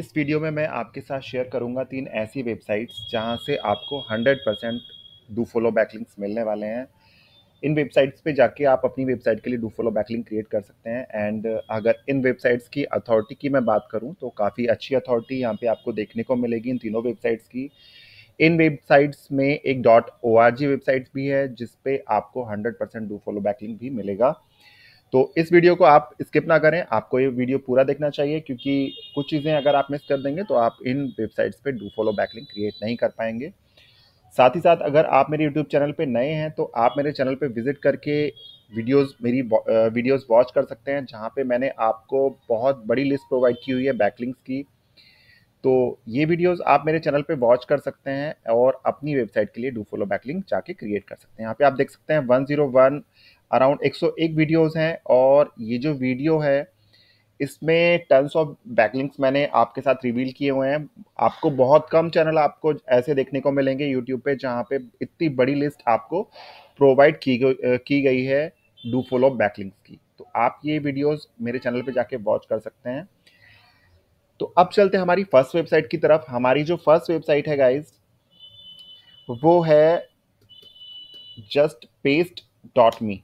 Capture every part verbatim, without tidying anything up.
इस वीडियो में मैं आपके साथ शेयर करूंगा तीन ऐसी वेबसाइट्स जहां से आपको hundred percent do follow backlinks मिलने वाले हैं। इन वेबसाइट्स पे जाके आप अपनी वेबसाइट के लिए डू फॉलो बैकलिंक क्रिएट कर सकते हैं। एंड अगर इन वेबसाइट्स की अथॉरिटी की मैं बात करूं तो काफ़ी अच्छी अथॉरिटी यहाँ पे आपको देखने को मिलेगी इन तीनों वेबसाइट्स की। इन वेबसाइट्स में एक dot O R G website भी है जिसपे आपको hundred percent do follow backlink भी मिलेगा। तो इस वीडियो को आप स्किप ना करें, आपको ये वीडियो पूरा देखना चाहिए क्योंकि कुछ चीज़ें अगर आप मिस कर देंगे तो आप इन वेबसाइट्स पे डू फॉलो बैकलिंक क्रिएट नहीं कर पाएंगे। साथ ही साथ अगर आप मेरे यूट्यूब चैनल पे नए हैं तो आप मेरे चैनल पे विजिट करके वीडियोस मेरी वीडियोस वॉच कर सकते हैं, जहां पे मैंने आपको बहुत बड़ी लिस्ट प्रोवाइड की हुई है बैकलिंक्स की। तो ये वीडियोस आप मेरे चैनल पे वॉच कर सकते हैं और अपनी वेबसाइट के लिए डू फॉलो बैकलिंक जाके क्रिएट कर सकते हैं। यहाँ पे आप देख सकते हैं वन ज़ीरो वन अराउंड एक सौ एक वीडियोस हैं और ये जो वीडियो है इसमें टन्स ऑफ बैकलिंक्स मैंने आपके साथ रिवील किए हुए हैं। आपको बहुत कम चैनल आपको ऐसे देखने को मिलेंगे यूट्यूब पे जहाँ पे इतनी बड़ी लिस्ट आपको प्रोवाइड की गई की गई है डू फॉलो बैकलिंक्स की। तो आप ये वीडियोस मेरे चैनल पे जाके वॉच कर सकते हैं। तो अब चलते हैं हमारी फर्स्ट वेबसाइट की तरफ। हमारी जो फर्स्ट वेबसाइट है गाइज वो है जस्ट पेस्ट डॉट मी।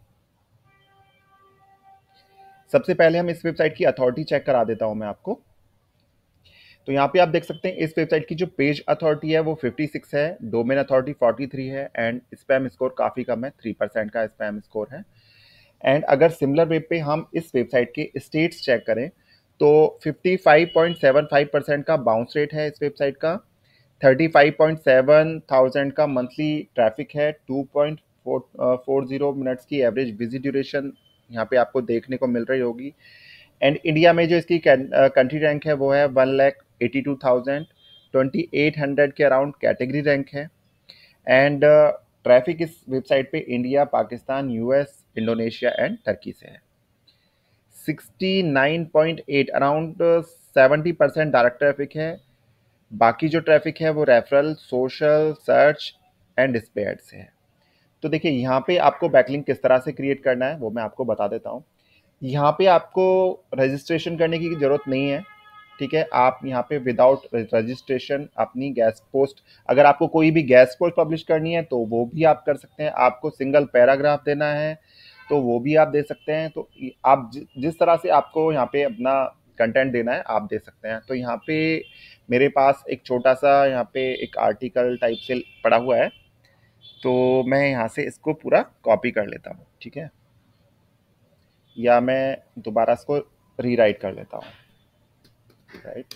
सबसे पहले हम इस वेबसाइट की अथॉरिटी चेक करा देता हूं मैं आपको। तो यहाँ पे आप देख सकते हैं इस वेबसाइट की जो पेज अथॉरिटी है वो छप्पन है, डोमेन अथॉरिटी तैंतालीस है एंड स्पैम स्कोर काफ़ी कम है, थ्री परसेंट का स्पैम स्कोर है। एंड अगर सिमिलर वेब पे हम इस वेबसाइट के स्टेट्स चेक करें तो पचपन पॉइंट सात पाँच परसेंट का बाउंस रेट है इस वेबसाइट का, पैंतीस पॉइंट सात थाउजेंड का मंथली ट्रैफिक है, two point four zero minutes की एवरेज विजिट ड्यूरेशन यहाँ पे आपको देखने को मिल रही होगी। एंड इंडिया में जो इसकी कंट्री रैंक है वो है one lakh eighty two thousand, twenty eight hundred के अराउंड कैटेगरी रैंक है। एंड ट्रैफिक इस वेबसाइट पे India, Pakistan, US, Indonesia and Turkey से है। Sixty nine point eight around seventy percent direct traffic है। बाकी जो ट्रैफिक है वो referral, social, search and display ad से है। तो देखिए यहाँ पे आपको बैकलिंक किस तरह से क्रिएट करना है वो मैं आपको बता देता हूँ। यहाँ पे आपको रजिस्ट्रेशन करने की ज़रूरत नहीं है, ठीक है। आप यहाँ पे विदाउट रजिस्ट्रेशन अपनी गेस्ट पोस्ट, अगर आपको कोई भी गेस्ट पोस्ट पब्लिश करनी है तो वो भी आप कर सकते हैं। आपको सिंगल पैराग्राफ देना है तो वो भी आप दे सकते हैं। तो आप जि, जिस तरह से आपको यहाँ पे अपना कंटेंट देना है आप दे सकते हैं। तो यहाँ पे मेरे पास एक छोटा सा यहाँ पे एक आर्टिकल टाइप से पड़ा हुआ है, तो मैं यहाँ से इसको पूरा कॉपी कर लेता हूँ, ठीक है, या मैं दोबारा इसको रीराइट कर लेता हूँ, राइट।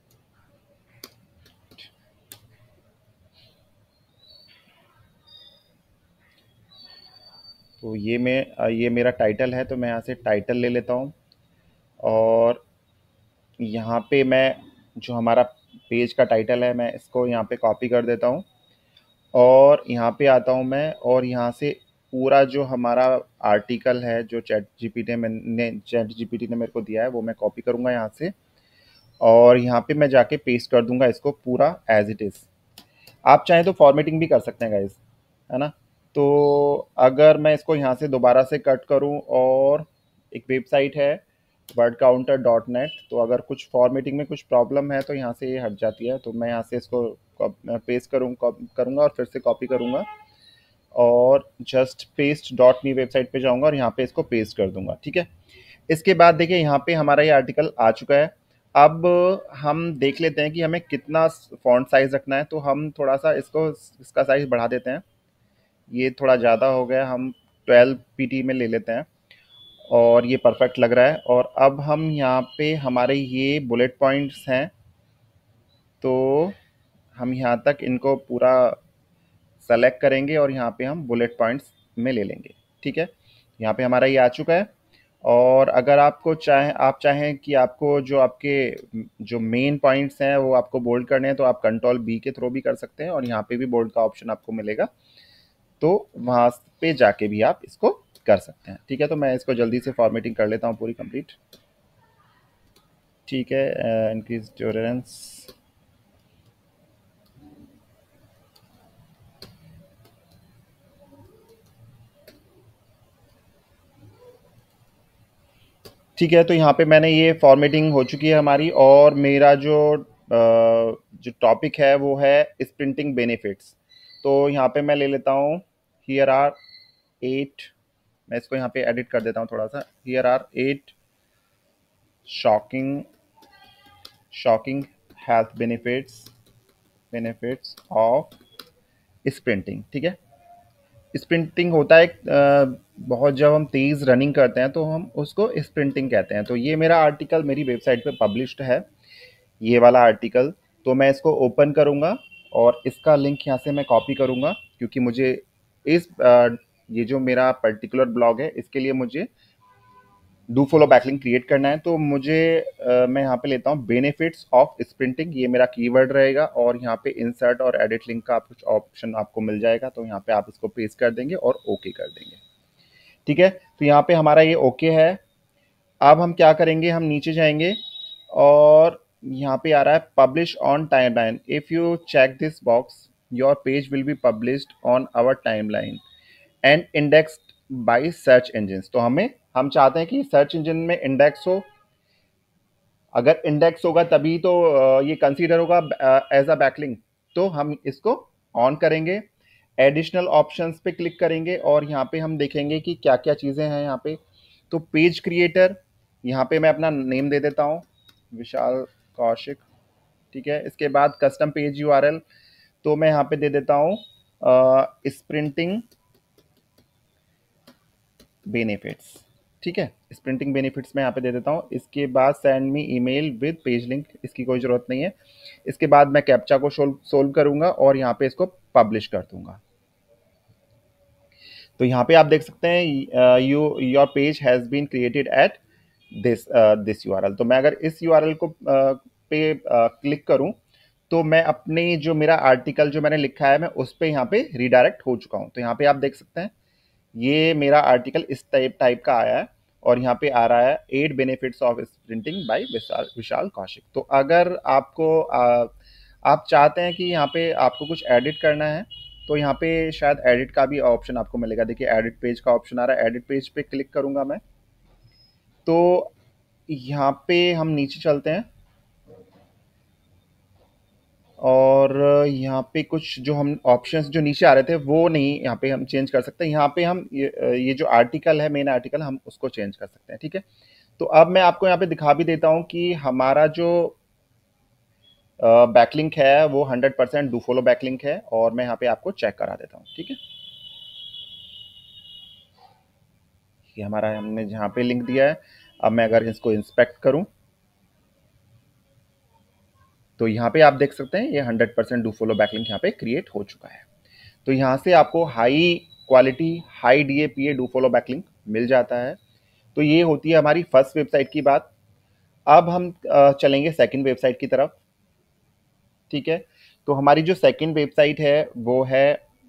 तो ये मैं ये मेरा टाइटल है तो मैं यहाँ से टाइटल ले लेता हूँ और यहाँ पे मैं जो हमारा पेज का टाइटल है मैं इसको यहाँ पे कॉपी कर देता हूँ और यहाँ पे आता हूँ मैं और यहाँ से पूरा जो हमारा आर्टिकल है जो चैट जीपीटी ने चैट जीपीटी ने मेरे को दिया है वो मैं कॉपी करूँगा यहाँ से और यहाँ पे मैं जाके पेस्ट कर दूंगा इसको पूरा एज इट इज़। आप चाहें तो फॉर्मेटिंग भी कर सकते हैं गाइज, है ना। तो अगर मैं इसको यहाँ से दोबारा से कट करूँ और एक वेबसाइट है वर्ड काउंटर डॉट नेट, तो अगर कुछ फॉर्मेटिंग में कुछ प्रॉब्लम है तो यहाँ से ये हट जाती है। तो मैं यहाँ से इसको पेस्ट करूँ करूँगा और फिर से कॉपी करूँगा और just paste dot me website पे जाऊँगा और यहाँ पे इसको पेस्ट कर दूंगा, ठीक है। इसके बाद देखिए यहाँ पे हमारा ये आर्टिकल आ चुका है। अब हम देख लेते हैं कि हमें कितना फॉन्ट साइज रखना है। तो हम थोड़ा सा इसको इसका साइज बढ़ा देते हैं, ये थोड़ा ज़्यादा हो गया, हम ट्वेल्व पीटी में ले लेते हैं और ये परफेक्ट लग रहा है। और अब हम यहाँ पे हमारे ये बुलेट पॉइंट्स हैं तो हम यहाँ तक इनको पूरा सेलेक्ट करेंगे और यहाँ पे हम बुलेट पॉइंट्स में ले लेंगे, ठीक है। यहाँ पे हमारा ये आ चुका है। और अगर आपको चाहें आप चाहें कि आपको जो आपके जो मेन पॉइंट्स हैं वो आपको बोल्ड करने हैं तो आप कंट्रोल बी के थ्रू भी कर सकते हैं और यहाँ पे भी बोल्ड का ऑप्शन आपको मिलेगा, तो वहाँ पे जाके भी आप इसको कर सकते हैं, ठीक है। तो मैं इसको जल्दी से फॉर्मेटिंग कर लेता हूँ पूरी कंप्लीट, ठीक है। इंक्रीज टॉलरेंस, ठीक है, तो यहाँ पे मैंने ये फॉर्मेटिंग हो चुकी है हमारी, और मेरा जो अ, जो टॉपिक है वो है स्प्रिंटिंग बेनिफिट्स। तो यहाँ पे मैं ले लेता हूँ, हियर आर एट, मैं इसको यहाँ पे एडिट कर देता हूँ थोड़ा सा, here are eight shocking shocking health benefits benefits of sprinting. ठीक है, स्प्रिंटिंग होता है अ, बहुत, जब हम तेज़ रनिंग करते हैं तो हम उसको स्प्रिंटिंग कहते हैं। तो ये मेरा आर्टिकल मेरी वेबसाइट पे पब्लिश्ड है, ये वाला आर्टिकल। तो मैं इसको ओपन करूँगा और इसका लिंक यहाँ से मैं कॉपी करूँगा, क्योंकि मुझे इस अ, ये जो मेरा पर्टिकुलर ब्लॉग है इसके लिए मुझे डू फॉलो बैकलिंक क्रिएट करना है। तो मुझे अ, मैं यहाँ पे लेता हूँ बेनिफिट्स ऑफ स्प्रिंटिंग, ये मेरा कीवर्ड रहेगा, और यहाँ पे इंसर्ट और एडिट लिंक का कुछ ऑप्शन आपको मिल जाएगा। तो यहाँ पे आप इसको पेस्ट कर देंगे और ओके कर देंगे। ठीक है, तो यहाँ पे हमारा ये ओके है। अब हम क्या करेंगे, हम नीचे जाएंगे और यहाँ पे आ रहा है publish on timeline. If you check this box your page will be published on our timeline and indexed by search engine. तो हमें हम चाहते हैं कि सर्च इंजन में इंडेक्स हो, अगर इंडेक्स होगा तभी तो अ, ये कंसीडर होगा एज अ बैकलिंक। तो हम इसको ऑन करेंगे, एडिशनल ऑप्शंस पे क्लिक करेंगे और यहाँ पे हम देखेंगे कि क्या क्या चीज़ें हैं यहाँ पे। तो पेज क्रिएटर, यहाँ पे मैं अपना नेम दे देता हूँ, विशाल कौशिक। ठीक है, इसके बाद कस्टम पेज यूआरएल, तो मैं यहाँ पे दे देता हूँ स्प्रिंटिंग बेनिफिट्स। ठीक है, स्प्रिंटिंग बेनिफिट्स मैं यहाँ पे दे देता हूँ। इसके बाद send me email with page link, इसकी कोई ज़रूरत नहीं है। इसके बाद मैं कैप्चा को सोल्व सोल्व करूँगा और यहाँ पे इसको पब्लिश कर दूँगा। तो यहाँ पे आप देख सकते हैं you your page has been created at this this URL. तो मैं अगर इस यूआरएल को uh, पे क्लिक uh, करूँ तो मैं अपने जो मेरा आर्टिकल जो मैंने लिखा है मैं उस पर यहाँ पे रिडायरेक्ट हो चुका हूँ। तो यहाँ पे आप देख सकते हैं ये मेरा आर्टिकल इस टाइप टाइप का आया है, और यहाँ पे आ रहा है eight benefits of sprinting by Vishal Vishal Kaushik. तो अगर आपको आ, आप चाहते हैं कि यहाँ पे आपको कुछ एडिट करना है तो यहाँ पे शायद एडिट का भी ऑप्शन आपको मिलेगा। देखिए एडिट पेज का ऑप्शन आ रहा है, एडिट पेज पे क्लिक करूँगा मैं। तो यहाँ पे हम नीचे चलते हैं और यहाँ पे कुछ जो हम ऑप्शंस जो नीचे आ रहे थे वो नहीं, यहाँ पे हम चेंज कर सकते हैं। यहाँ पे हम ये, ये जो आर्टिकल है, मेन आर्टिकल, हम उसको चेंज कर सकते हैं। ठीक है, तो अब मैं आपको यहाँ पे दिखा भी देता हूँ कि हमारा जो बैकलिंक है वो hundred percent do follow backlink है, और मैं यहाँ पे आपको चेक करा देता हूँ। ठीक है, ये हमारा हमने जहाँ पे लिंक दिया है, अब मैं अगर इसको इंस्पेक्ट करूँ तो यहाँ पे आप देख सकते हैं ये hundred percent do follow backlink यहाँ पे क्रिएट हो चुका है। तो यहाँ से आपको high quality high D A P A do follow backlink मिल जाता है। तो ये होती है हमारी फर्स्ट वेबसाइट की बात। अब हम अ, चलेंगे सेकंड वेबसाइट की तरफ। ठीक है, तो हमारी जो सेकंड वेबसाइट है वो है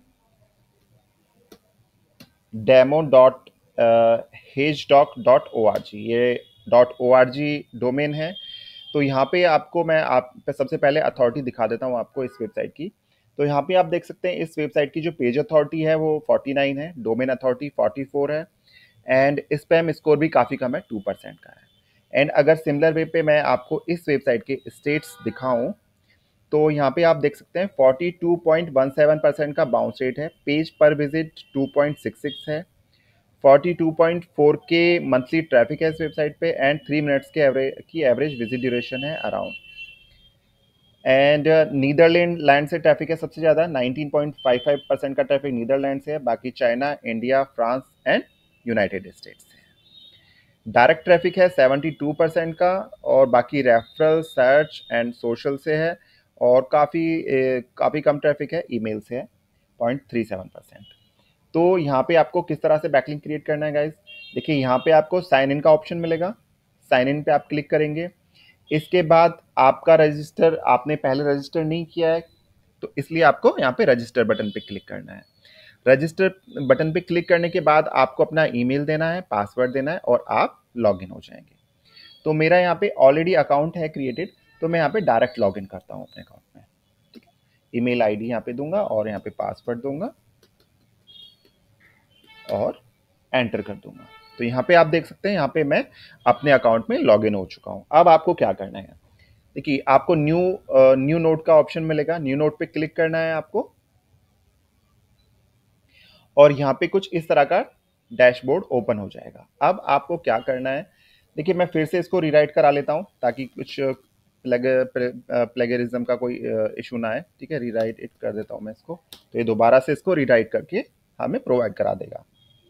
demo dot hedge doc dot O R G. ये dot O R G domain है। तो यहाँ पे आपको मैं आप पे सबसे पहले अथॉरिटी दिखा देता हूँ आपको इस वेबसाइट की। तो यहाँ पे आप देख सकते हैं इस वेबसाइट की जो पेज अथॉरिटी है वो फोर्टी नाइन है, डोमेन अथॉरिटी फोर्टी फोर है, एंड स्पैम स्कोर भी काफ़ी कम है, टू परसेंट का है। एंड अगर सिमिलर वे पे मैं आपको इस वेबसाइट के स्टेट्स दिखाऊं तो यहाँ पे आप देख सकते हैं forty two point one seven percent का बाउंस रेट है, पेज पर visit two point six six है, फोर्टी टू पॉइंट फोर के मंथली ट्रैफिक है इस वेबसाइट पे, एंड थ्री मिनट्स के एवरेज की एवरेज विजिट ड्यूरेशन है अराउंड। एंड नीदरलैंड लैंड से ट्रैफिक है सबसे ज़्यादा, nineteen point five five percent का ट्रैफिक नीदरलैंड से है, बाकी China, India, France and United States से है। डायरेक्ट ट्रैफिक है सेवेंटी टू परसेंट का, और बाकी रेफरल, सर्च एंड सोशल से है, और काफ़ी काफ़ी कम ट्रैफिक है ईमेल से है, पॉइंट थ्री सेवन परसेंट। तो यहाँ पे आपको किस तरह से बैकलिंक क्रिएट करना है गाइज, देखिए यहाँ पे आपको साइन इन का ऑप्शन मिलेगा, साइन इन पे आप क्लिक करेंगे। इसके बाद आपका रजिस्टर आपने पहले रजिस्टर नहीं किया है तो इसलिए आपको यहाँ पे रजिस्टर बटन पे क्लिक करना है। रजिस्टर बटन पे क्लिक करने के बाद आपको अपना ईमेल देना है, पासवर्ड देना है, और आप लॉगिन हो जाएंगे। तो मेरा यहाँ पे ऑलरेडी अकाउंट है क्रिएटेड, तो मैं यहाँ पे डायरेक्ट लॉगिन करता हूँ अपने अकाउंट में। ठीक है, ईमेल आईडी यहाँ पे दूंगा और यहाँ पे पासवर्ड दूंगा और एंटर कर दूंगा। तो यहाँ पे आप देख सकते हैं, यहाँ पे मैं अपने अकाउंट में लॉगिन हो चुका हूँ। अब आपको क्या करना है, देखिए आपको न्यू न्यू नोट का ऑप्शन मिलेगा, न्यू नोट पे क्लिक करना है आपको, और यहाँ पे कुछ इस तरह का डैशबोर्ड ओपन हो जाएगा। अब आपको क्या करना है, देखिए मैं फिर से इसको रीराइट करा लेता हूँ ताकि कुछ प्लेग प्लेगरिज्म का कोई इशू ना आए। ठीक है, रीराइट इट कर देता हूँ मैं इसको, तो ये दोबारा से इसको रीराइट करके हमें प्रोवाइड करा देगा।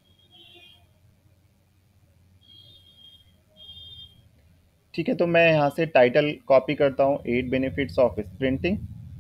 ठीक है, तो मैं यहाँ से टाइटल कॉपी करता हूँ, एट बेनिफिट्स ऑफ स्प्रिंटिंग,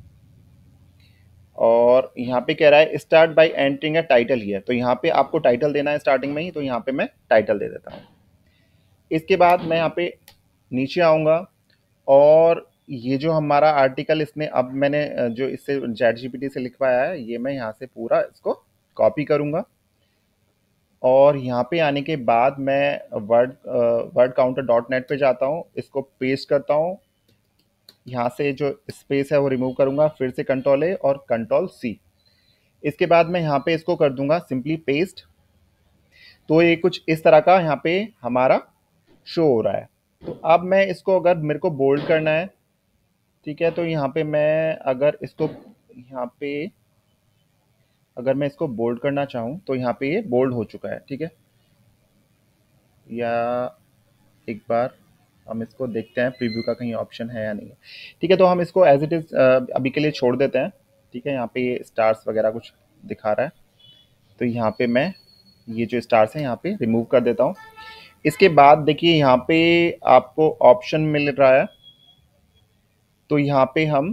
और यहाँ पे कह रहा है start by entering a title here, तो यहाँ पे आपको टाइटल देना है स्टार्टिंग में ही, तो यहाँ पे मैं टाइटल दे देता हूँ। इसके बाद मैं यहाँ पे नीचे आऊँगा, और ये जो हमारा आर्टिकल इसने अब मैंने जो इससे चैट जीपीटी से लिखवाया है, ये मैं यहाँ से पूरा इसको कॉपी करूँगा, और यहाँ पे आने के बाद मैं word word counter dot net पे जाता हूँ, इसको पेस्ट करता हूँ, यहाँ से जो स्पेस है वो रिमूव करूँगा, फिर से कंट्रोल ए और कंट्रोल सी। इसके बाद मैं यहाँ पे इसको कर दूंगा सिंपली पेस्ट, तो ये कुछ इस तरह का यहाँ पे हमारा शो हो रहा है। तो अब मैं इसको अगर मेरे को बोल्ड करना है, ठीक है, तो यहाँ पे मैं अगर इसको यहाँ पे अगर मैं इसको बोल्ड करना चाहूँ तो यहाँ पे ये बोल्ड हो चुका है। ठीक है, या एक बार हम इसको देखते हैं प्रीव्यू का कहीं ऑप्शन है या नहीं है। ठीक है, तो हम इसको एज इट इज़ अभी के लिए छोड़ देते हैं। ठीक है, यहाँ पे ये स्टार्स वगैरह कुछ दिखा रहा है, तो यहाँ पे मैं ये जो स्टार्स हैं यहाँ पे रिमूव कर देता हूँ। इसके बाद देखिए यहाँ पे आपको ऑप्शन मिल रहा है, तो यहाँ पे हम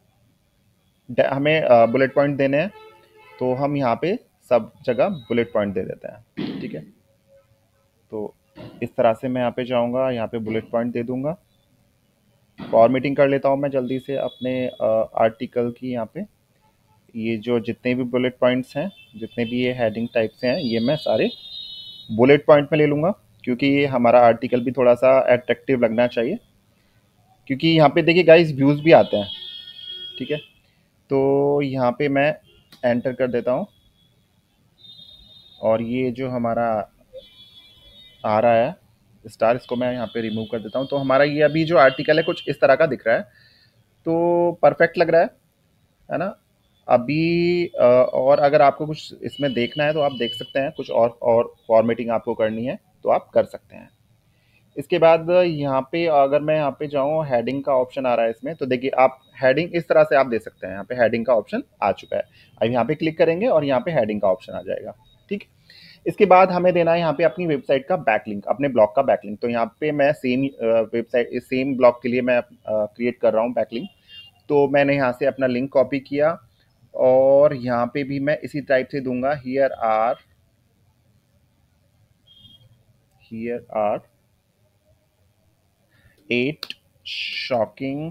हमें बुलेट पॉइंट देने हैं, तो हम यहाँ पे सब जगह बुलेट पॉइंट दे देते हैं। ठीक है, तो इस तरह से मैं यहाँ पे जाऊँगा, यहाँ पे बुलेट पॉइंट दे दूँगा। फॉर्मेटिंग कर लेता हूँ मैं जल्दी से अपने आर्टिकल की। यहाँ पे ये जो जितने भी बुलेट पॉइंट्स हैं, जितने भी ये हेडिंग टाइप से हैं, ये मैं सारे बुलेट पॉइंट में ले लूँगा, क्योंकि ये हमारा आर्टिकल भी थोड़ा सा अट्रैक्टिव लगना चाहिए, क्योंकि यहाँ पे देखिए गाइस व्यूज़ भी आते हैं। ठीक है, तो यहाँ पे मैं एंटर कर देता हूँ, और ये जो हमारा आ रहा है स्टार, इसको मैं यहाँ पे रिमूव कर देता हूँ। तो हमारा ये अभी जो आर्टिकल है कुछ इस तरह का दिख रहा है, तो परफेक्ट लग रहा है है ना। अभी और अगर आपको कुछ इसमें देखना है तो आप देख सकते हैं, कुछ और और फॉर्मेटिंग आपको करनी है तो आप कर सकते हैं। इसके बाद यहाँ पे अगर मैं यहाँ पे जाऊँ, हेडिंग का ऑप्शन आ रहा है इसमें, तो देखिए आप हेडिंग इस तरह से आप दे सकते हैं। यहाँ पे हेडिंग का ऑप्शन आ चुका है, अब यहाँ पे क्लिक करेंगे और यहाँ पे हेडिंग का ऑप्शन आ जाएगा। ठीक, इसके बाद हमें देना है यहाँ पे अपनी वेबसाइट का बैकलिंक, अपने ब्लॉग का बैकलिंक। तो यहाँ पे मैं सेम वेबसाइट सेम ब्लॉग के लिए मैं क्रिएट कर रहा हूँ बैकलिंक। तो मैंने यहाँ से अपना लिंक कॉपी किया, और यहाँ पे भी मैं इसी टाइप से दूंगा, here are here are eight shocking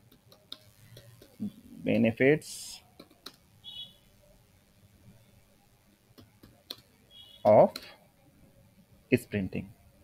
benefits of sprinting.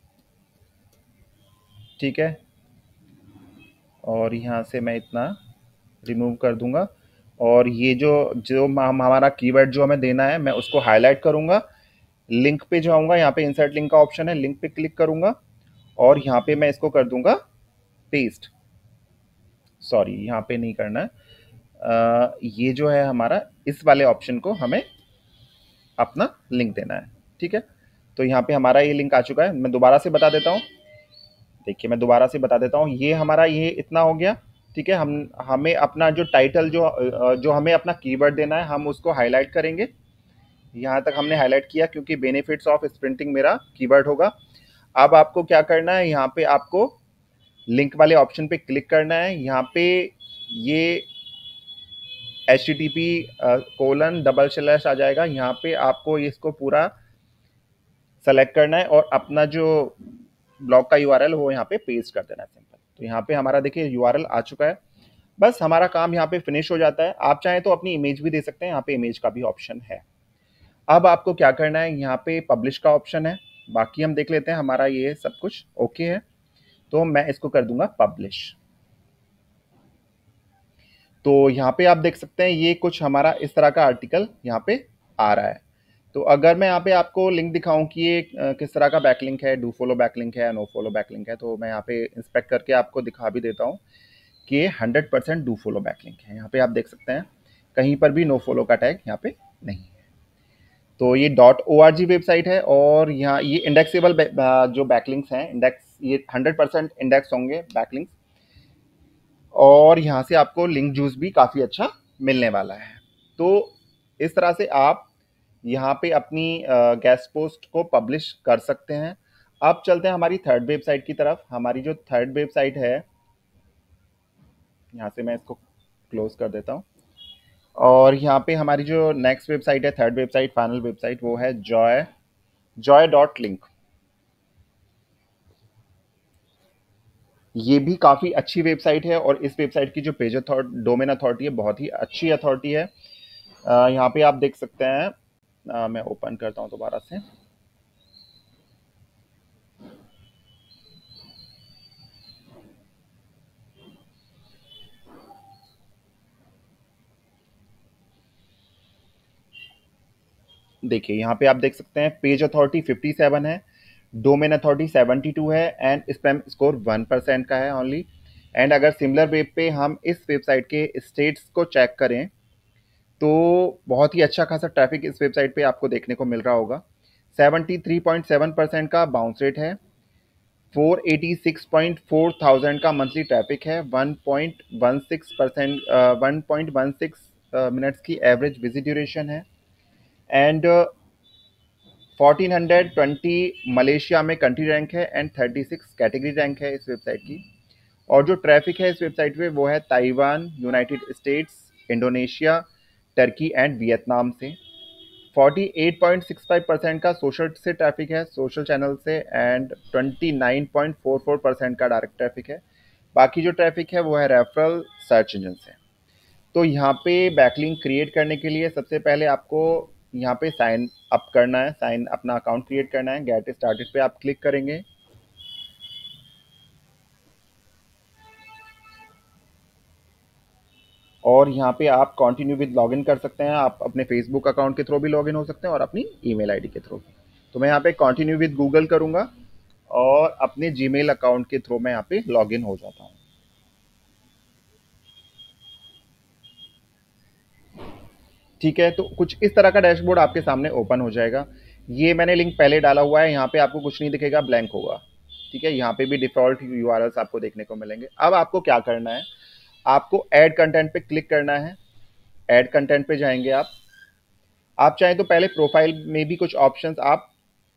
ठीक है, और यहाँ से मैं इतना रिमूव कर दूंगा, और ये जो जो हमारा कीवर्ड जो हमें देना है मैं उसको हाईलाइट करूंगा। लिंक पे जाऊंगा, यहाँ पे इंसर्ट लिंक का ऑप्शन है, लिंक पे क्लिक करूंगा, और यहाँ पे मैं इसको कर दूंगा पेस्ट। सॉरी, यहाँ पे नहीं करना है, आ, ये जो है हमारा इस वाले ऑप्शन को हमें अपना लिंक देना है। ठीक है, तो यहाँ पे हमारा ये लिंक आ चुका है। मैं दोबारा से बता देता हूँ, देखिए मैं दोबारा से बता देता हूँ, ये हमारा ये इतना हो गया। ठीक है, हम हमें अपना जो टाइटल जो जो हमें अपना कीवर्ड देना है हम उसको हाईलाइट करेंगे। यहाँ तक हमने हाईलाइट किया, क्योंकि बेनिफिट्स ऑफ स्प्रिंटिंग मेरा कीवर्ड होगा। अब आपको क्या करना है, यहाँ पे आपको लिंक वाले ऑप्शन पे क्लिक करना है। यहाँ पे ये H T T P colon double slash आ जाएगा, यहाँ पे आपको इसको पूरा सेलेक्ट करना है और अपना जो ब्लॉग का यूआरएल वो यहाँ पे पेस्ट कर देना है सिंपल। तो यहाँ पे हमारा देखिए यूआरएल आ चुका है, बस हमारा काम यहाँ पे फिनिश हो जाता है। आप चाहें तो अपनी इमेज भी दे सकते हैं, यहाँ पे इमेज का भी ऑप्शन है। अब आपको क्या करना है, यहाँ पे पब्लिश का ऑप्शन है, बाकी हम देख लेते हैं, हमारा ये सब कुछ ओके है, तो मैं इसको कर दूंगा पब्लिश। तो यहाँ पे आप देख सकते हैं ये कुछ हमारा इस तरह का आर्टिकल यहाँ पे आ रहा है। तो अगर मैं यहाँ पे आपको लिंक दिखाऊं कि ये अ, किस तरह का बैकलिंक है, डू फॉलो बैकलिंक है या नो फॉलो बैकलिंक है, तो मैं यहाँ पे इंस्पेक्ट करके आपको दिखा भी देता हूँ कि ये hundred percent do follow backlink है। यहाँ पे आप देख सकते हैं कहीं पर भी नो फॉलो का टैग यहाँ पे नहीं है। तो ये dot O R G website है और यहाँ ये इंडेक्सेबल जो बैकलिंक्स हैं, इंडेक्स ये हंड्रेड परसेंट इंडेक्स होंगे बैकलिंक्स, और यहाँ से आपको लिंक जूस भी काफ़ी अच्छा मिलने वाला है। तो इस तरह से आप यहाँ पे अपनी गेस्ट पोस्ट को पब्लिश कर सकते हैं। अब चलते हैं हमारी थर्ड वेबसाइट की तरफ। हमारी जो थर्ड वेबसाइट है, यहाँ से मैं इसको क्लोज कर देता हूँ, और यहाँ पे हमारी जो नेक्स्ट वेबसाइट है, थर्ड वेबसाइट, फाइनल वेबसाइट, वो है जॉय जॉय डॉट लिंक। ये भी काफ़ी अच्छी वेबसाइट है और इस वेबसाइट की जो पेज अथॉरिटी, डोमेन अथॉरिटी है, बहुत ही अच्छी अथॉरिटी है। अ, यहाँ पे आप देख सकते हैं, अ, मैं ओपन करता हूँ दोबारा से। देखिए यहाँ पे आप देख सकते हैं पेज अथॉरिटी फिफ्टी सेवन है, डोमेन अथॉरिटी सेवेंटी टू है and spam score one percent का है ओनली। एंड अगर सिमिलर वेब पे हम इस वेबसाइट के स्टेट्स को चेक करें तो बहुत ही अच्छा खासा ट्रैफिक इस वेबसाइट पे आपको देखने को मिल रहा होगा। Seventy three point seven percent का बाउंस रेट है, four eighty six point four thousand का मंथली ट्रैफिक है, one point one six percent one point one six minutes की एवरेज विजिट ड्यूरेशन है, and fourteen hundred twenty Malaysia में country rank है and thirty six category rank है इस website की। और जो ट्रैफिक है इस वेबसाइट पे वो है Taiwan, United States, Indonesia, Turkey and Vietnam से। Forty eight point six five percent का सोशल से ट्रैफिक है, सोशल चैनल से, and twenty nine point four four percent का डायरेक्ट ट्रैफिक है। बाकी जो ट्रैफिक है वो है रेफरल, सर्च इंजन से। तो यहाँ पे बैकलिंक क्रिएट करने के लिए सबसे पहले आपको यहाँ पे साइन अप करना है, साइन अपना अकाउंट क्रिएट करना है। गेट स्टार्टेड पे आप क्लिक करेंगे और यहाँ पे आप कंटिन्यू विद लॉगिन कर सकते हैं। आप अपने फेसबुक अकाउंट के थ्रू भी लॉगिन हो सकते हैं और अपनी ईमेल आईडी के थ्रू भी। तो मैं यहाँ पे कंटिन्यू विद गूगल करूँगा और अपने जीमेल अकाउंट के थ्रू मैं यहाँ पे लॉगिन हो जाता हूँ। ठीक है, तो कुछ इस तरह का डैशबोर्ड आपके सामने ओपन हो जाएगा। ये मैंने लिंक पहले डाला हुआ है, यहाँ पे आपको कुछ नहीं दिखेगा, ब्लैंक होगा। ठीक है, यहाँ पे भी डिफॉल्ट यूआरएल्स आपको देखने को मिलेंगे। अब आपको क्या करना है, आपको ऐड कंटेंट पे क्लिक करना है। ऐड कंटेंट पे जाएंगे आप आप चाहें तो पहले प्रोफाइल में भी कुछ ऑप्शंस आप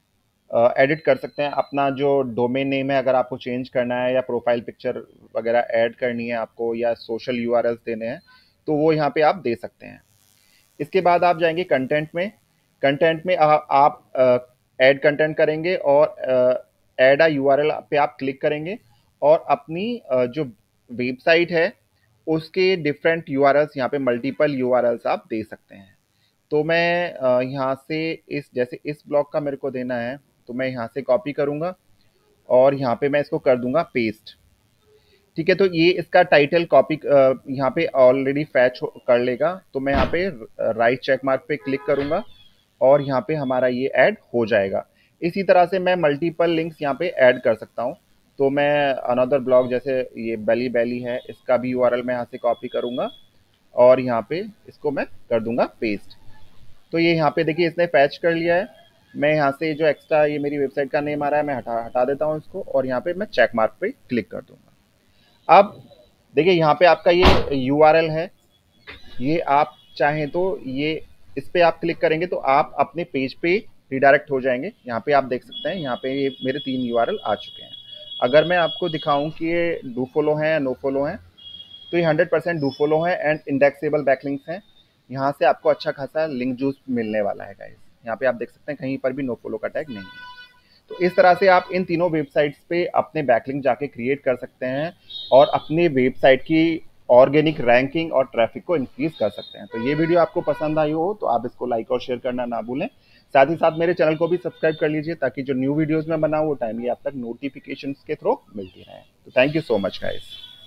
एडिट कर सकते हैं। अपना जो डोमेन नेम है अगर आपको चेंज करना है, या प्रोफाइल पिक्चर वगैरह ऐड करनी है आपको, या सोशल यूआरएल्स देने हैं, तो वो यहाँ पे आप दे सकते हैं। इसके बाद आप जाएंगे कंटेंट में। कंटेंट में आ, आप ऐड कंटेंट करेंगे और ऐड अ यूआरएल पे आप क्लिक करेंगे और अपनी uh, जो वेबसाइट है उसके डिफरेंट यूआरएल्स, यहाँ पे मल्टीपल यूआरएल्स आप दे सकते हैं। तो मैं uh, यहाँ से इस जैसे इस ब्लॉक का मेरे को देना है, तो मैं यहाँ से कॉपी करूँगा और यहाँ पे मैं इसको कर दूंगा पेस्ट। ठीक है, तो ये इसका टाइटल कॉपी यहाँ पे ऑलरेडी फैच कर लेगा। तो मैं यहाँ पे राइट चेक मार्क पे क्लिक करूंगा और यहाँ पे हमारा ये ऐड हो जाएगा। इसी तरह से मैं मल्टीपल लिंक्स यहाँ पे ऐड कर सकता हूँ। तो मैं अनदर ब्लॉग, जैसे ये बेली बेली है, इसका भी यूआरएल मैं यहाँ से कॉपी करूंगा और यहाँ पे इसको मैं कर दूंगा पेस्ट। तो ये यहाँ पे देखिए इसने फैच कर लिया है। मैं यहाँ से जो एक्स्ट्रा ये मेरी वेबसाइट का नेम आ रहा है मैं हटा हटा देता हूँ इसको, और यहाँ पे मैं चेक मार्क पे क्लिक कर दूंगा। अब देखिए यहाँ पे आपका ये यूआरएल है, ये आप चाहें तो ये इस पे आप क्लिक करेंगे तो आप अपने पेज पे रिडायरेक्ट हो जाएंगे। यहाँ पे आप देख सकते हैं, यहाँ पे ये मेरे तीन यूआरएल आ चुके हैं। अगर मैं आपको दिखाऊं कि ये डू फॉलो हैं या नो फॉलो हैं, तो ये हंड्रेड परसेंट डू फॉलो है एंड इंडेक्सेबल बैकलिंक्स हैं। यहाँ से आपको अच्छा खासा लिंक जूस मिलने वाला है गाइस। यहाँ पे आप देख सकते हैं कहीं पर भी नो फॉलो का टैग नहीं है। तो इस तरह से आप इन तीनों वेबसाइट्स पे अपने बैकलिंक जाके क्रिएट कर सकते हैं और अपने वेबसाइट की ऑर्गेनिक रैंकिंग और ट्रैफिक को इंक्रीज कर सकते हैं। तो ये वीडियो आपको पसंद आई हो तो आप इसको लाइक और शेयर करना ना भूलें। साथ ही साथ मेरे चैनल को भी सब्सक्राइब कर लीजिए ताकि जो न्यू वीडियोस मैं बनाऊँ वो टाइमली आप तक नोटिफिकेशंस के थ्रू मिलती रहे। तो thank you so much guys.